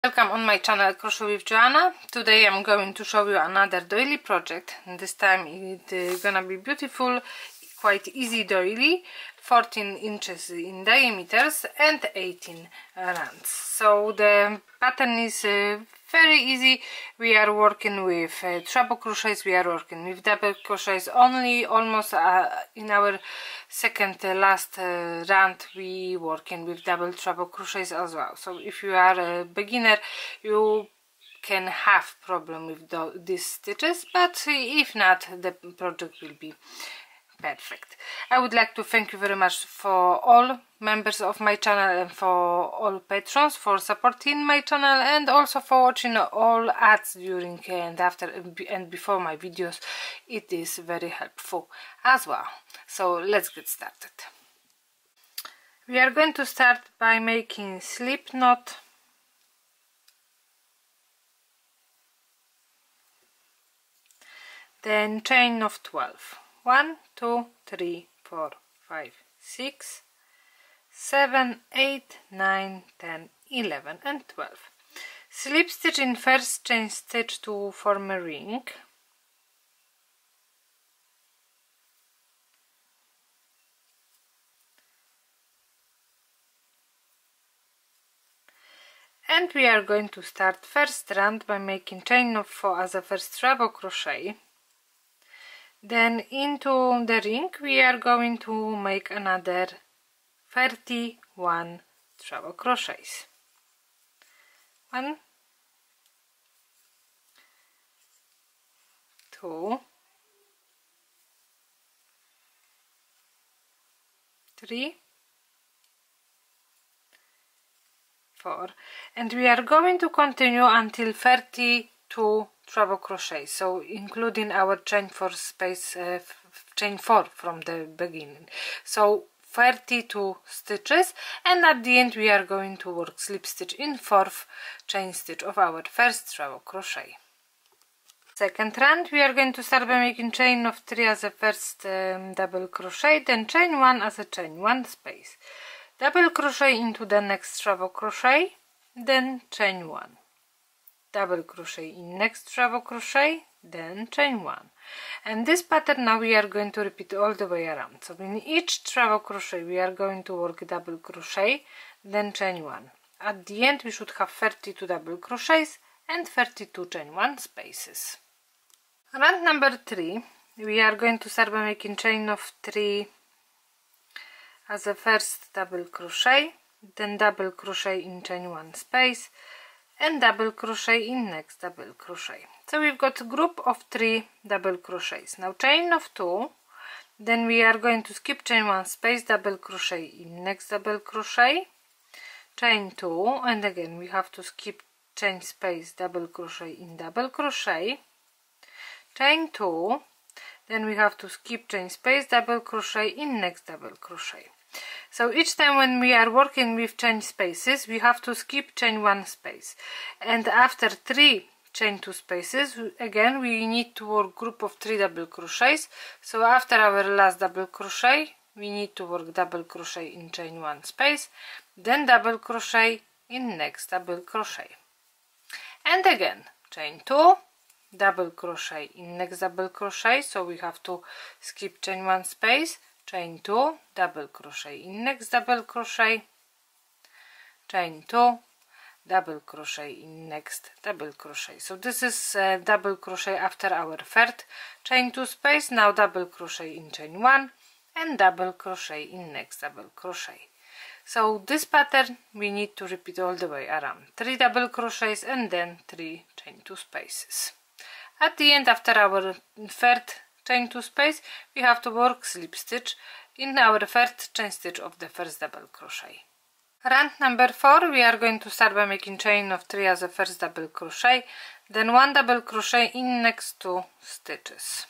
Welcome on my channel Crochet with Joanna. Today I'm going to show you another doily project. This time it's gonna be beautiful, quite easy doily, 14 inches in diameters and 18 rounds. So the pattern is very easy. We are working with treble crochets, we are working with double crochets only, almost in our second last round we working with double treble crochets as well. So if you are a beginner you can have problem with these stitches, but if not, the project will be perfect. I would like to thank you very much for all members of my channel and for all patrons for supporting my channel, and also for watching all ads during and after and before my videos. It is very helpful as well. So let's get started. We are going to start by making slip knot, then chain of 12. 1, 2, 3, 4, 5, 6, 7, 8, 9, 10, 11 and 12. Slip stitch in first chain stitch to form a ring. And we are going to start first round by making chain of 4 as a first treble crochet. Then into the ring we are going to make another 31 treble crochets. 1, 2, 3, 4, and we are going to continue until 32 treble crochet, so including our chain 4 space, chain 4 from the beginning, so 32 stitches, and at the end we are going to work slip stitch in 4th chain stitch of our first treble crochet. Second round we are going to start by making chain of 3 as a first double crochet, then chain 1 as a chain 1 space, double crochet into the next treble crochet, then chain 1, double crochet in next treble crochet, then chain 1, and this pattern now we are going to repeat all the way around. So in each treble crochet we are going to work double crochet, then chain 1. At the end we should have 32 double crochets and 32 chain 1 spaces. Round number 3 we are going to start by making chain of 3 as a first double crochet, then double crochet in chain 1 space and double crochet in next double crochet. So we've got a group of 3 double crochets. Now chain of 2, then we are going to skip chain 1 space, double crochet in next double crochet, chain 2, and again we have to skip chain space, double crochet in double crochet, chain 2, then we have to skip chain space, double crochet in next double crochet. So each time when we are working with chain spaces we have to skip chain 1 space, and after 3 chain 2 spaces again we need to work group of 3 double crochets. So after our last double crochet we need to work double crochet in chain 1 space, then double crochet in next double crochet, and again chain 2, double crochet in next double crochet, so we have to skip chain 1 space, chain 2, double crochet in next double crochet, chain 2, double crochet in next double crochet. So this is double crochet after our third chain 2 space. Now double crochet in chain 1 and double crochet in next double crochet. So this pattern we need to repeat all the way around, 3 double crochets and then 3 chain 2 spaces. At the end, after our third chain 2 space we have to work slip stitch in our first chain stitch of the first double crochet. Round number 4 we are going to start by making chain of 3 as a first double crochet, then 1 double crochet in next 2 stitches,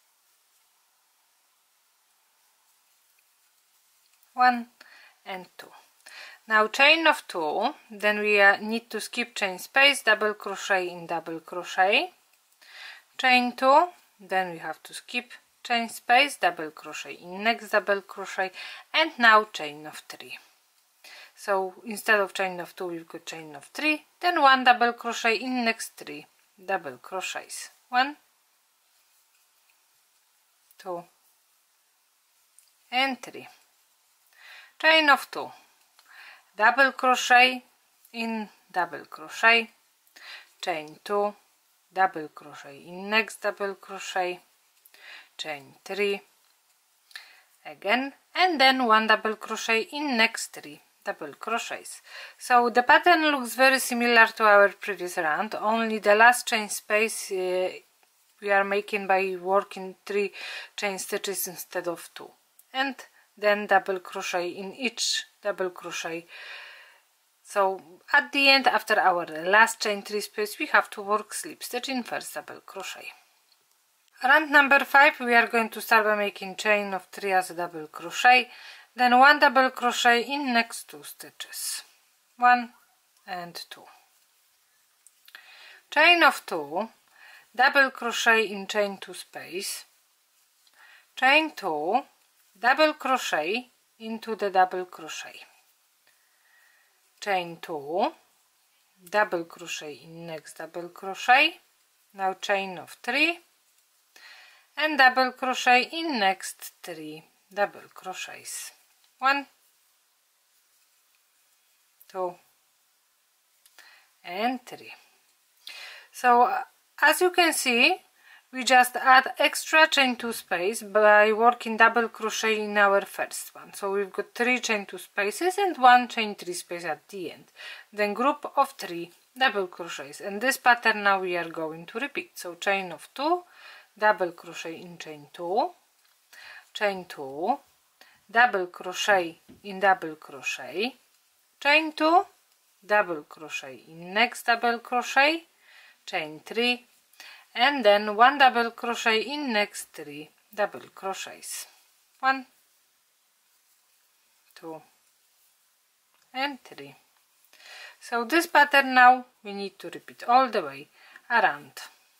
1 and 2. Now chain of 2, then we need to skip chain space, double crochet in double crochet, chain 2, then we have to skip chain space, double crochet in next double crochet, and now chain of 3. So instead of chain of 2 we've got chain of 3, then 1 double crochet in next 3 double crochets. 1, 2 and 3. Chain of 2, double crochet in double crochet, chain 2, double crochet in next double crochet, chain 3 again, and then 1 double crochet in next 3 double crochets. So the pattern looks very similar to our previous round, only the last chain space we are making by working 3 chain stitches instead of 2, and then double crochet in each double crochet. So at the end, after our last chain 3 space, we have to work slip stitch in first double crochet. Round number 5, we are going to start by making chain of 3 as a double crochet, then 1 double crochet in next 2 stitches, 1 and 2, chain of 2, double crochet in chain 2 space, chain 2, double crochet into the double crochet, chain 2, double crochet in next double crochet, now chain of 3 and double crochet in next 3 double crochets, 1, 2 and 3. So as you can see, we just add extra chain 2 space by working double crochet in our first one. So we've got 3 chain 2 spaces and 1 chain 3 space at the end, then group of 3 double crochets, and this pattern now we are going to repeat. So chain of 2, double crochet in chain 2, chain 2, double crochet in double crochet, chain 2, double crochet in next double crochet, chain 3, and then 1 double crochet in next 3 double crochets, 1, 2 and 3. So this pattern now we need to repeat all the way around.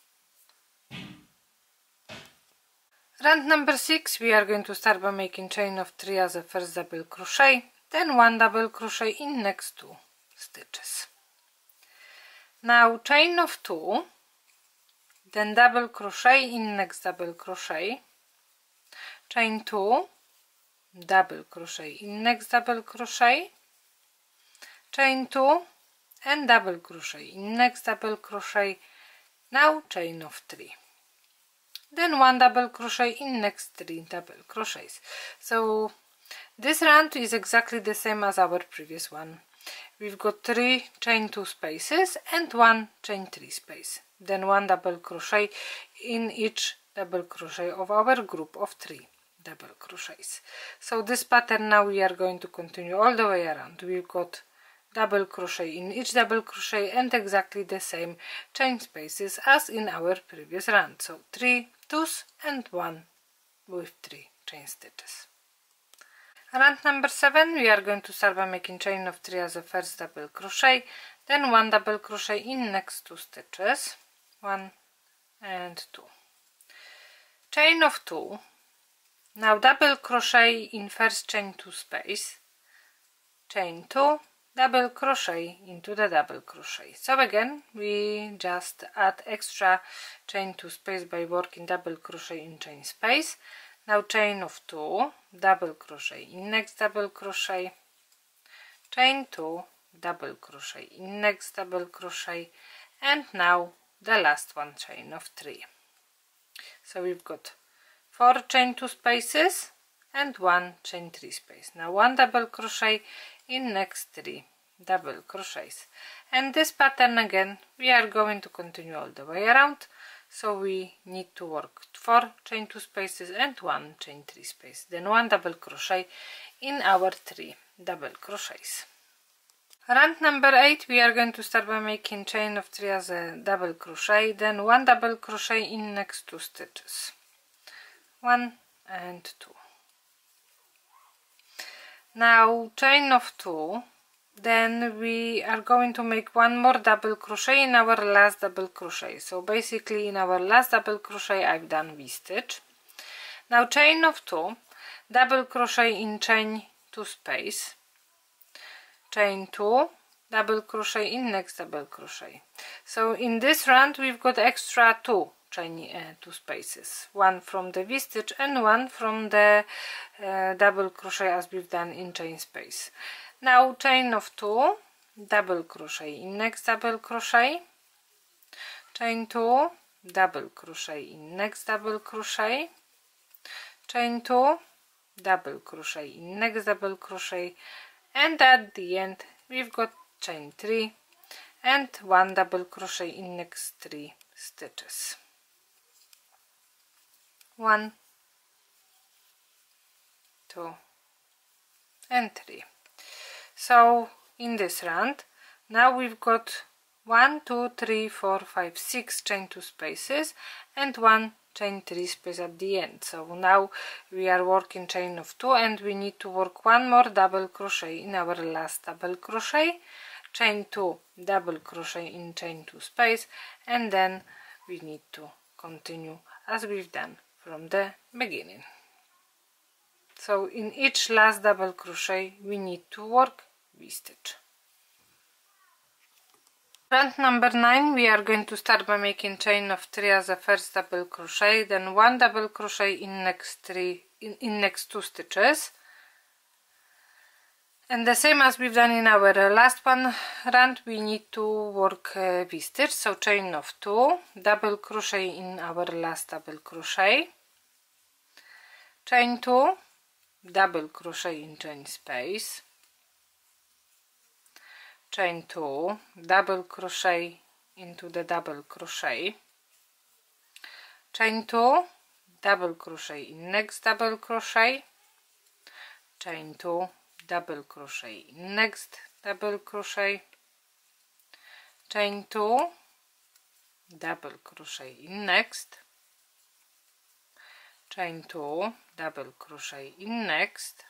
Round number 6, we are going to start by making chain of 3 as a first double crochet, then 1 double crochet in next 2 stitches. Now chain of 2, then double crochet in next double crochet, chain 2, double crochet in next double crochet, chain 2 and double crochet in next double crochet, now chain of 3, then 1 double crochet in next 3 double crochets. So this round is exactly the same as our previous one. We've got 3 chain 2 spaces and 1 chain 3 space, then 1 double crochet in each double crochet of our group of 3 double crochets. So this pattern now we are going to continue all the way around. We've got double crochet in each double crochet and exactly the same chain spaces as in our previous round. So 3 twos and 1 with 3 chain stitches. Round number 7, we are going to start by making chain of 3 as a first double crochet, then 1 double crochet in next 2 stitches, 1 and 2, chain of 2, now double crochet in first chain 2 space, chain 2, double crochet into the double crochet. So again we just add extra chain 2 space by working double crochet in chain space. Now chain of 2, double crochet in next double crochet, chain 2, double crochet in next double crochet, and now the last one chain of 3. So we've got 4 chain 2 spaces and 1 chain 3 space. Now 1 double crochet in next 3 double crochets, and this pattern again we are going to continue all the way around. So we need to work 4 chain 2 spaces and 1 chain 3 space, then 1 double crochet in our 3 double crochets. Round number 8, we are going to start by making chain of 3 as a double crochet, then 1 double crochet in next 2 stitches, 1 and 2. Now chain of 2, then we are going to make 1 more double crochet in our last double crochet. So basically in our last double crochet I've done V-stitch. Now chain of 2, double crochet in chain 2 space, chain 2, double crochet in next double crochet. So in this round we've got extra two spaces, one from the V-stitch and one from the double crochet as we've done in chain space. Now chain of 2, double crochet in next double crochet, chain 2, double crochet in next double crochet, chain 2, double crochet in next double crochet, and at the end we've got chain 3 and 1 double crochet in next 3 stitches. 1, 2 and 3. So in this round now we've got 1, 2, 3, 4, 5, 6 chain 2 spaces and 1 chain 3 space at the end. So now we are working chain of 2 and we need to work one more double crochet in our last double crochet, chain 2, double crochet in chain 2 space, and then we need to continue as we've done from the beginning. So in each last double crochet we need to work V-stitch. Round number 9 we are going to start by making chain of 3 as a first double crochet, then 1 double crochet in next 2 stitches, and the same as we've done in our last one round we need to work V-stitch. So chain of 2, double crochet in our last double crochet, chain 2, double crochet in chain space, chain 2, double crochet into the double crochet, chain 2, double crochet in next double crochet, chain 2, double crochet in next double crochet, chain 2, double crochet in next, chain 2, double crochet in next,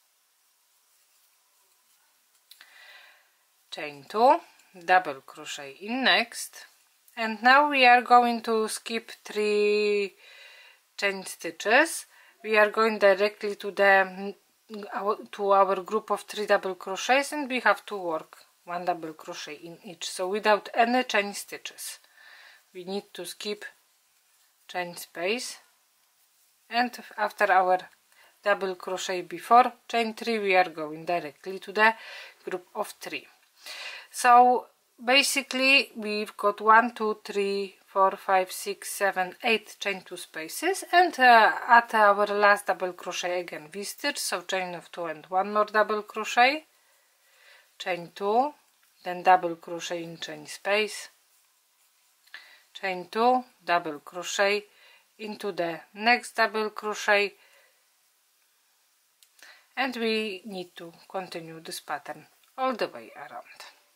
chain 2, double crochet in next, and now we are going to skip 3 chain stitches. We are going directly to our group of 3 double crochets, and we have to work 1 double crochet in each, so without any chain stitches. We need to skip chain space, and after our double crochet before chain 3 we are going directly to the group of 3. So basically we've got 1, 2, 3, 4, 5, 6, 7, 8 chain 2 spaces, and at our last double crochet again V-stitch, so chain of 2 and 1 more double crochet, chain 2, then double crochet in chain space, chain 2, double crochet into the next double crochet, and we need to continue this pattern all the way around.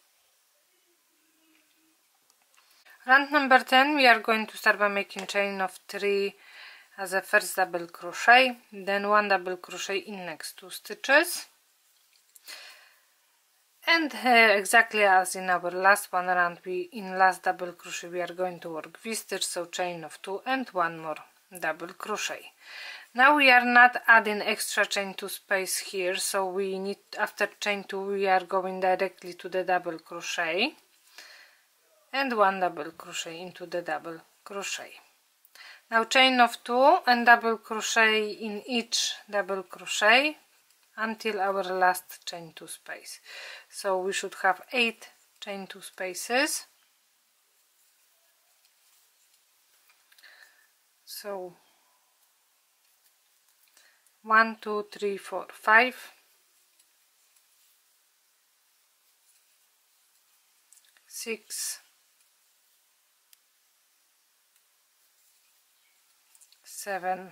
Round number 10 we are going to start by making chain of 3 as a first double crochet, then 1 double crochet in next 2 stitches, and exactly as in our last one round, in last double crochet we are going to work V-stitch, so chain of 2 and 1 more double crochet. Now we are not adding extra chain 2 space here, so we need, after chain 2 we are going directly to the double crochet and 1 double crochet into the double crochet. Now chain of 2 and double crochet in each double crochet until our last chain 2 space. So we should have 8 chain 2 spaces. So 1, 2, 3, 4, 5, 6, 7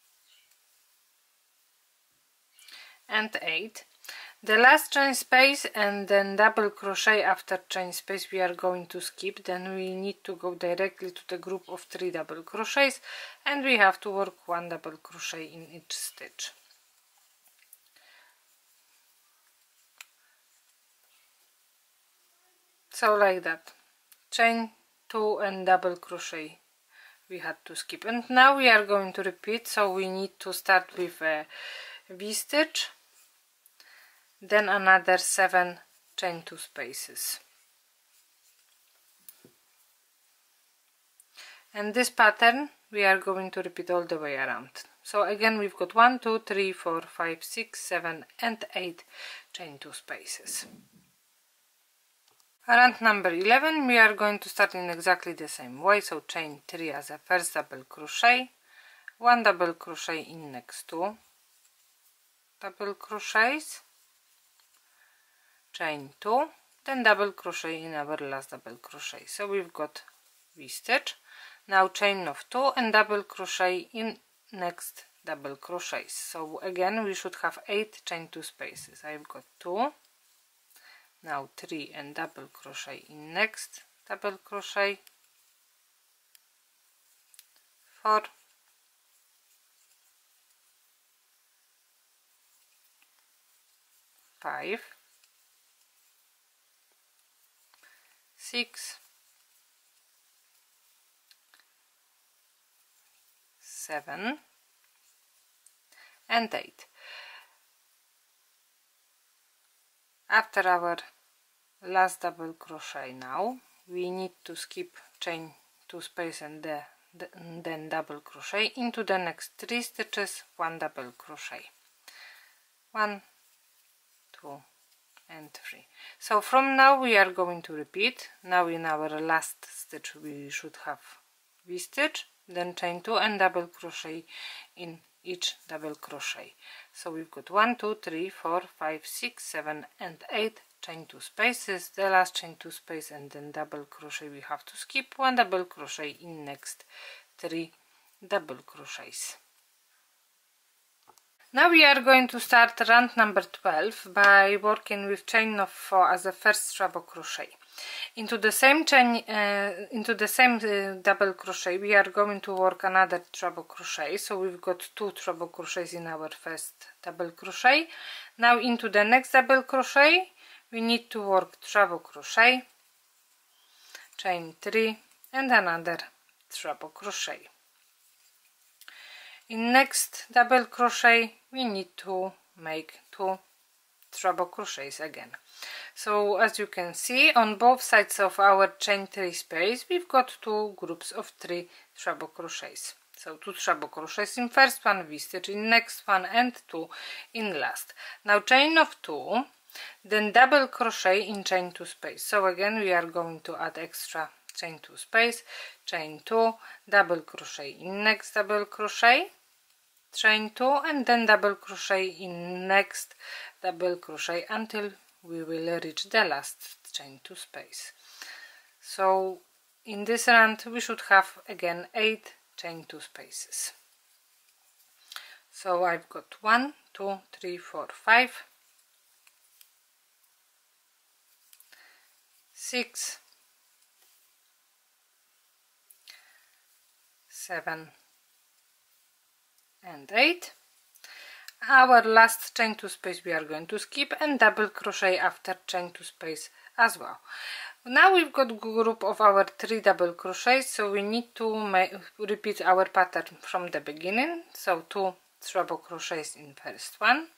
and 8. The last chain space and then double crochet after chain space we are going to skip, then we need to go directly to the group of 3 double crochets, and we have to work 1 double crochet in each stitch. So like that, chain 2 and double crochet we had to skip, and now we are going to repeat. So we need to start with a V-stitch, then another 7 chain 2 spaces. And this pattern we are going to repeat all the way around. So again we've got 1, 2, 3, 4, 5, 6, 7 and 8 chain 2 spaces. Around number 11 we are going to start in exactly the same way, so chain 3 as a first double crochet, 1 double crochet in next 2 double crochets, chain 2, then double crochet in our last double crochet. So we've got V-stitch, now chain of 2 and double crochet in next double crochets. So again we should have 8 chain 2 spaces. I've got 2, now 3 and double crochet in next double crochet, 4, 5, 6, 7 and 8. After our last double crochet now we need to skip chain 2 space and then double crochet into the next 3 stitches, 1 double crochet, 1, 2 and 3. So from now we are going to repeat. Now in our last stitch we should have V-stitch, then chain 2 and double crochet in each double crochet. So we've got 1, 2, 3, 4, 5, 6, 7 and 8 chain 2 spaces, the last chain 2 space and then double crochet we have to skip, 1 double crochet in next 3 double crochets. Now we are going to start round number 12 by working with chain of 4 as a first treble crochet. Into the same chain, double crochet we are going to work another treble crochet. So we've got 2 treble crochets in our first double crochet. Now into the next double crochet we need to work treble crochet, chain 3 and another treble crochet. In next double crochet we need to make 2 treble crochets again. So as you can see, on both sides of our chain 3 space we've got 2 groups of 3 treble crochets. So 2 treble crochets in first one, V-stitch in next one and 2 in last. Now chain of 2, then double crochet in chain 2 space. So again we are going to add extra chain 2 space, chain 2, double crochet in next double crochet, chain 2 and then double crochet in next double crochet until we will reach the last chain 2 space. So in this round we should have again 8 chain 2 spaces. So I've got 1, 2, 3, 4, 5, 6, 7 and 8. Our last chain 2 space we are going to skip and double crochet after chain 2 space as well. Now we've got group of our 3 double crochets, so we need to repeat our pattern from the beginning. So 2 treble crochets in first one,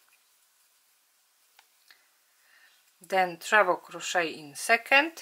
then treble crochet in second,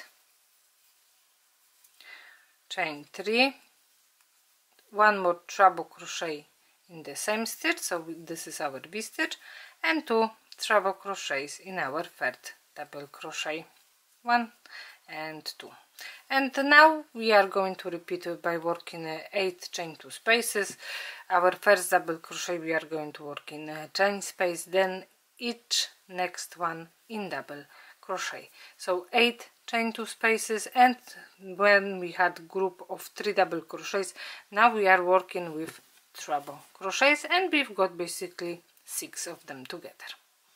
chain 3, 1 more treble crochet in the same stitch, so this is our V-stitch, and 2 treble crochets in our third double crochet, 1 and 2. And now we are going to repeat it by working 8 chain 2 spaces. Our first double crochet we are going to work in a chain space, then each next one in double crochet. So 8 chain 2 spaces, and when we had group of 3 double crochets, now we are working with treble crochets, and we've got basically 6 of them together.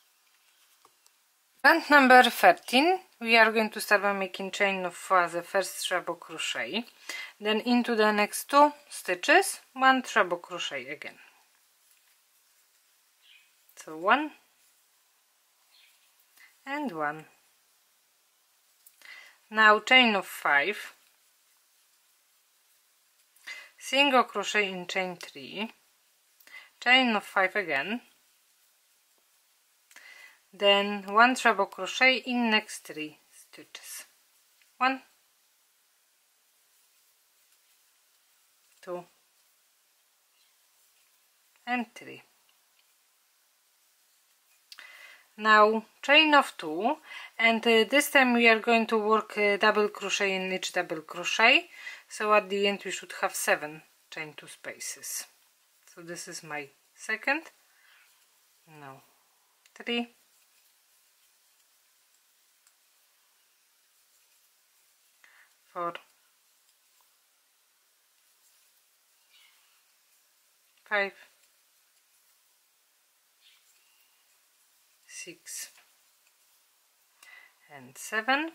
Round number 13 we are going to start by making chain of 4 as a first treble crochet, then into the next 2 stitches 1 treble crochet again. So 1 and 1. Now chain of 5, single crochet in chain 3, chain of 5 again, then 1 treble crochet in next 3 stitches. 1, 2 and 3. Now chain of 2, and this time we are going to work double crochet in each double crochet, so at the end we should have 7 chain 2 spaces. So this is my second. Now 3, 4, 5, 6 and 7.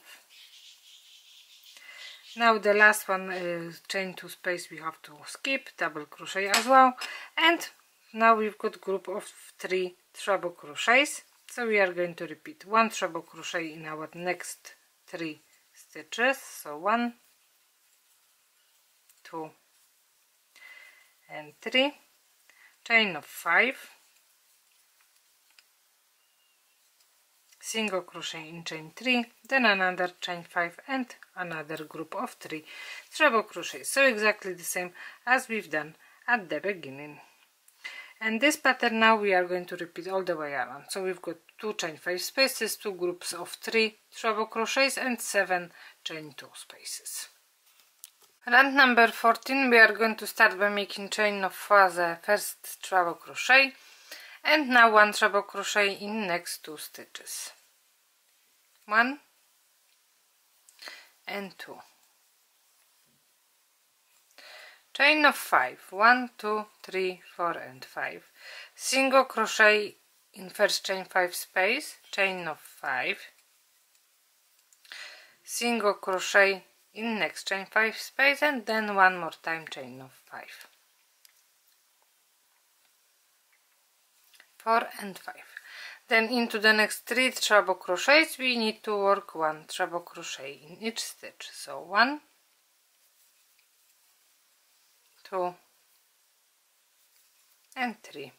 Now the last one, chain 2 space, we have to skip, double crochet as well, and now we've got group of 3 treble crochets, so we are going to repeat 1 treble crochet in our next 3 stitches, so 1, 2 and 3, chain of 5, single crochet in chain 3, then another chain 5 and another group of 3 treble crochets, so exactly the same as we've done at the beginning. And this pattern now we are going to repeat all the way around. So we've got 2 chain 5 spaces, 2 groups of 3 treble crochets and 7 chain 2 spaces. Round number 14, we are going to start by making chain of 4 the first treble crochet, and now 1 treble crochet in next 2 stitches. 1 and 2. Chain of 5, 1, 2, 3, 4 and 5. Single crochet in first chain 5 space, chain of 5. Single crochet in next chain 5 space, and then one more time chain of 5. 4 and 5. Then into the next 3 treble crochets we need to work 1 treble crochet in each stitch. So 1, 2 and 3.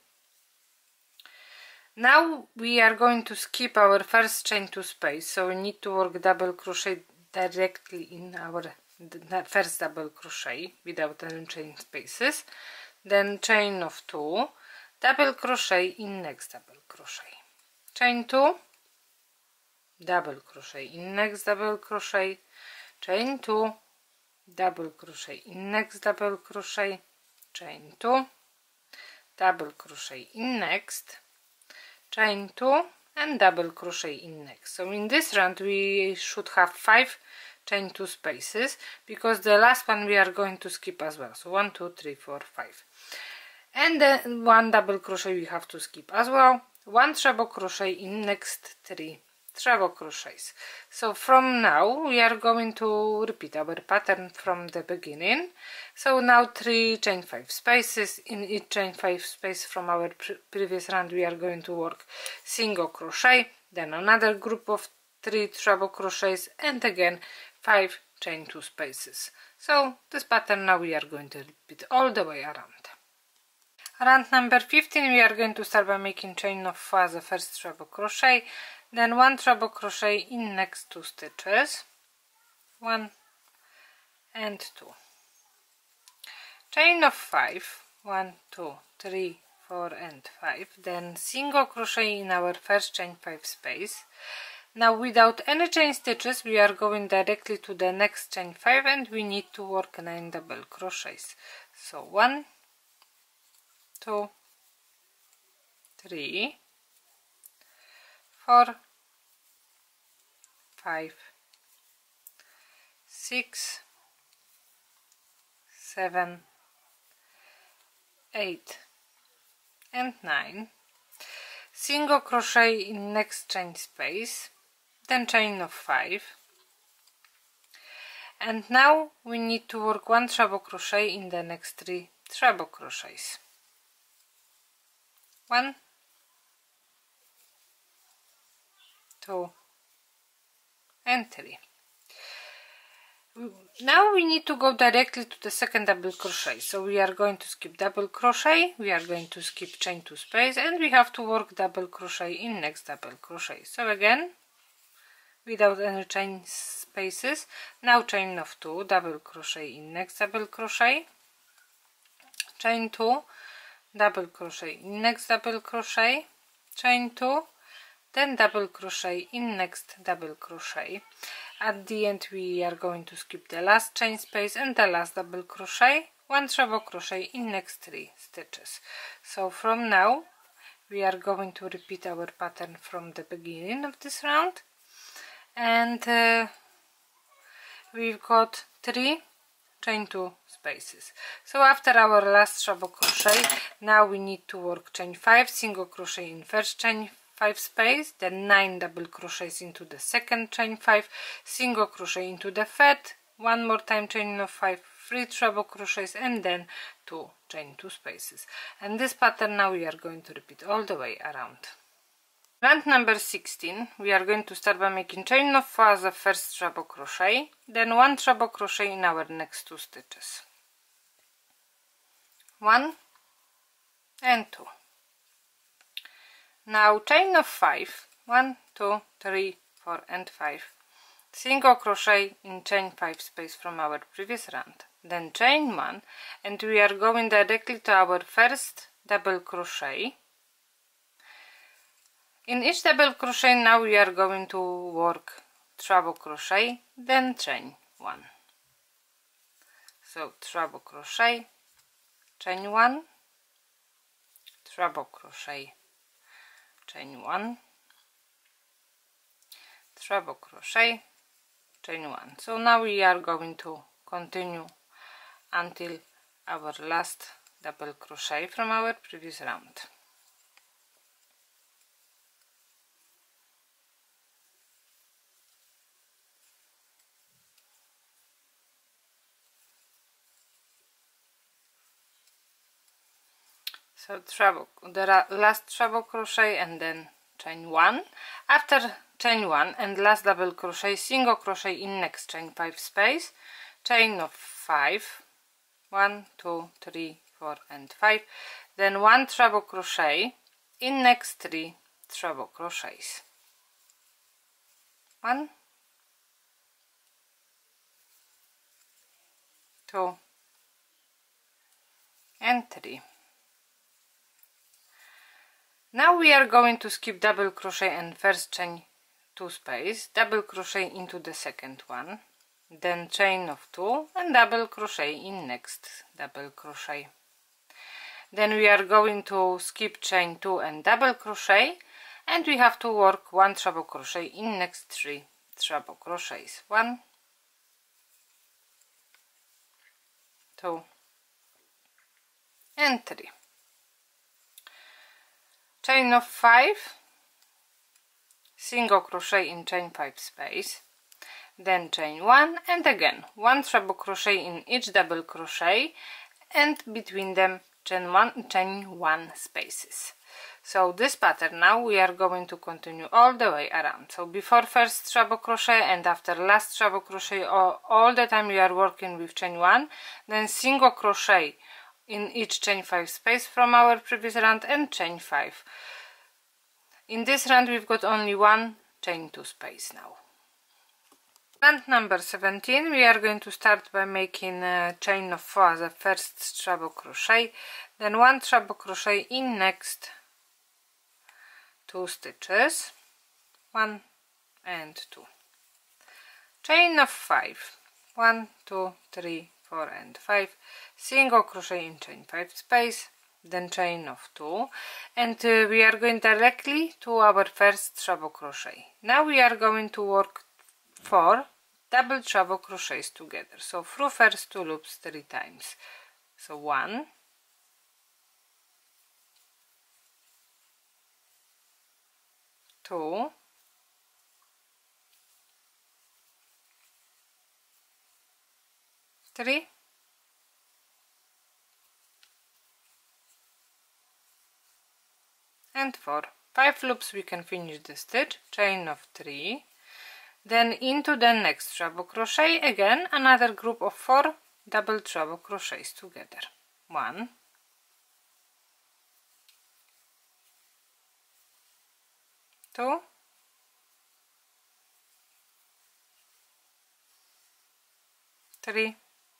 Now we are going to skip our first chain 2 space, so we need to work double crochet directly in our first double crochet without any chain spaces, then chain of 2, double crochet in next double crochet, chain 2, double crochet in next double crochet, chain 2, double crochet in next double crochet, chain 2, double crochet in next, chain 2 and double crochet in next. So in this round we should have 5 chain 2 spaces, because the last one we are going to skip as well. So 1, 2, 3, 4, 5, and then 1 double crochet we have to skip as well, 1 treble crochet in next 3 treble crochets. So from now we are going to repeat our pattern from the beginning. So now 3 chain 5 spaces, in each chain 5 space from our previous round we are going to work single crochet, then another group of 3 treble crochets, and again 5 chain 2 spaces. So this pattern now we are going to repeat all the way around. Round number 15, we are going to start by making chain of 4 the first treble crochet, then 1 treble crochet in next 2 stitches, 1 and 2, chain of 5, 1, 2, 3, 4 and 5, then single crochet in our first chain 5 space. Now without any chain stitches we are going directly to the next chain 5, and we need to work 9 double crochets. So 1, 2, 3, 4, 5, 6, 7, 8 and 9, single crochet in next chain space, then chain of 5, and now we need to work 1 treble crochet in the next 3 treble crochets. 1, 2 and 3. Now we need to go directly to the second double crochet, so we are going to skip double crochet, we are going to skip chain 2 space, and we have to work double crochet in next double crochet. So again, without any chain spaces, now chain of 2, double crochet in next double crochet, chain 2, double crochet in next double crochet, chain 2, then double crochet in next double crochet. At the end we are going to skip the last chain space and the last double crochet, 1 treble crochet in next 3 stitches. So from now we are going to repeat our pattern from the beginning of this round, and we've got 3 chain 2 spaces. So after our last treble crochet, now we need to work chain 5 single crochet in first chain 5 space, then 9 double crochets into the second chain 5, single crochet into the third, one more time chain of 5, 3 treble crochets, and then 2 chain 2 spaces. And this pattern now we are going to repeat all the way around. Round number 16, we are going to start by making chain of 4 as the first treble crochet, then 1 treble crochet in our next 2 stitches. 1 and 2. Now chain of 5, 1, 2, 3, 4 and 5, single crochet in chain 5 space from our previous round, then chain 1, and we are going directly to our first double crochet. In each double crochet now we are going to work treble crochet, then chain 1. So treble crochet, chain 1, treble crochet, chain 1, treble crochet, chain 1. So now we are going to continue until our last double crochet from our previous round. So the last treble crochet and then chain 1. After chain 1 and last double crochet, single crochet in next chain 5 space, chain of 5, 1, 2, 3, 4 and 5, then 1 treble crochet in next 3 treble crochets. 1, 2 and 3. Now we are going to skip double crochet and first chain 2 space, double crochet into the second one, then chain of 2 and double crochet in next double crochet. Then we are going to skip chain 2 and double crochet, and we have to work 1 treble crochet in next 3 treble crochets. 1, 2 and 3. Chain of 5, single crochet in chain 5 space, then chain 1 and again 1 treble crochet in each double crochet, and between them chain 1 spaces. So this pattern now we are going to continue all the way around. So before first treble crochet and after last treble crochet, all the time we are working with chain 1, then single crochet in each chain 5 space from our previous round and chain 5. In this round we've got only 1 chain 2 space now. Round number 17, we are going to start by making a chain of 4 as a first treble crochet, then 1 treble crochet in next 2 stitches, 1 and 2. Chain of 5, 1, 2, 3, 4 and 5, single crochet in chain 5 space, then chain of 2, and we are going directly to our first treble crochet. Now we are going to work 4 double treble crochets together, so through first 2 loops 3 times. So 1, 2, 3, and 4. 5 loops we can finish the stitch, chain of 3, then into the next treble crochet, again another group of 4 double treble crochets together. 1, 2, 3,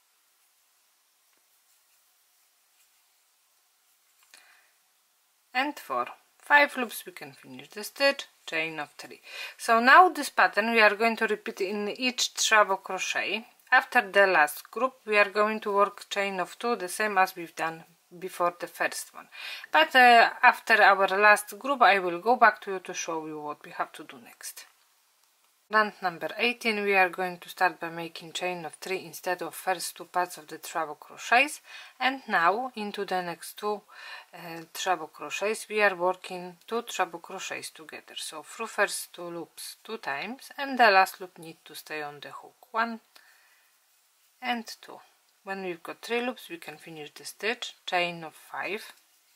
and 4. 5 loops we can finish the stitch, chain of 3. So now this pattern we are going to repeat in each treble crochet. After the last group we are going to work chain of 2, the same as we've done before the first one. But after our last group I will go back to you to show you what we have to do next. Round number 18 we are going to start by making chain of 3 instead of first 2 parts of the treble crochets, and now into the next 2 treble crochets we are working 2 treble crochets together. So through first 2 loops 2 times, and the last loop need to stay on the hook, 1 and 2. When we've got 3 loops we can finish the stitch, chain of 5,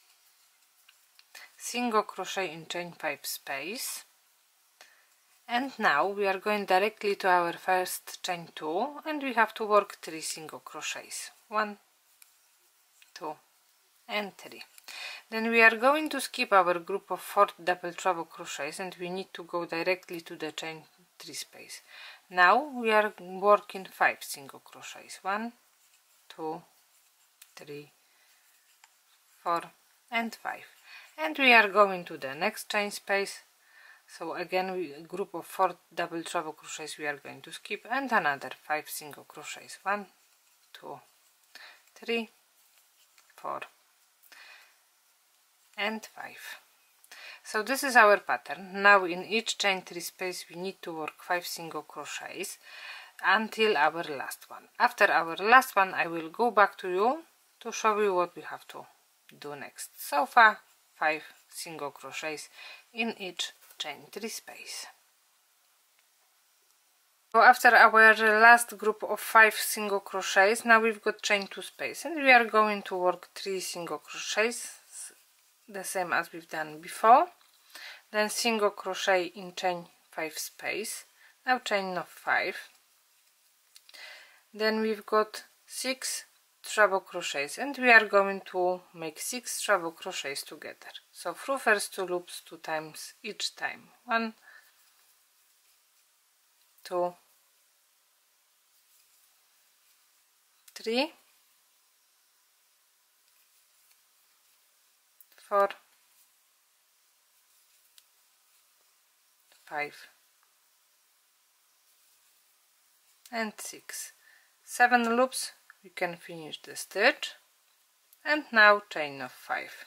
single crochet in chain 5 space. And now we are going directly to our first chain 2, and we have to work 3 single crochets, 1, 2 and 3. Then we are going to skip our group of 4 double treble crochets and we need to go directly to the chain 3 space. Now we are working 5 single crochets, 1, 2, 3, 4 and 5, and we are going to the next chain space. So again a group of 4 double treble crochets we are going to skip, and another 5 single crochets, 1, 2, 3, 4 and 5. So this is our pattern. Now in each chain 3 space we need to work 5 single crochets until our last one. After our last one I will go back to you to show you what we have to do next. So far 5 single crochets in each chain 3 space. So after our last group of 5 single crochets, now we've got chain 2 space, and we are going to work 3 single crochets, the same as we've done before. Then single crochet in chain 5 space, now chain of 5. Then we've got 6 treble crochets, and we are going to make 6 treble crochets together. So through first 2 loops 2 times each time, 1, 2, 3, 4, 5 and 6. 7 loops we can finish the stitch, and now chain of 5,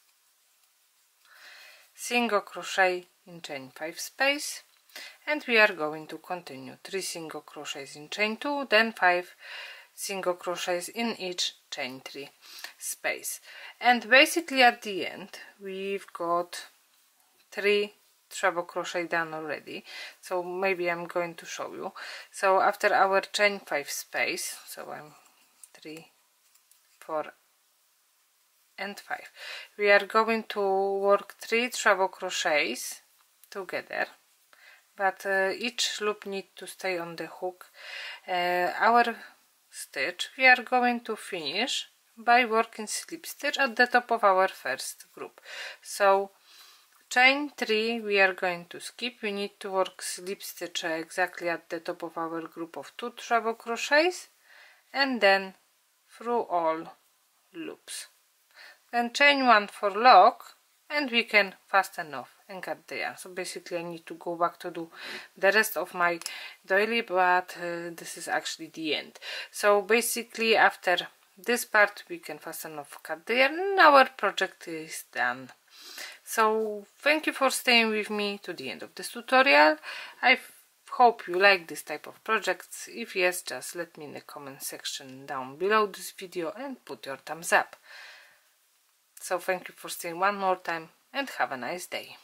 single crochet in chain 5 space, and we are going to continue 3 single crochets in chain 2, then 5 single crochets in each chain 3 space, and basically at the end we've got 3 treble crochet done already. So maybe I'm going to show you. So after our chain 5 space, so I'm 3, 4 and 5, we are going to work 3 treble crochets together, but each loop needs to stay on the hook. Our stitch we are going to finish by working slip stitch at the top of our first group. So chain 3 we are going to skip. We need to work slip stitch exactly at the top of our group of 2 treble crochets, and then through all loops. Then chain 1 for lock, and we can fasten off and cut the yarn. So basically I need to go back to do the rest of my doily, but this is actually the end. So basically after this part we can fasten off, cut the yarn, and our project is done. So thank you for staying with me to the end of this tutorial. I hope you like this type of projects. If yes, just let me in the comment section down below this video and put your thumbs up. So thank you for staying one more time, and have a nice day.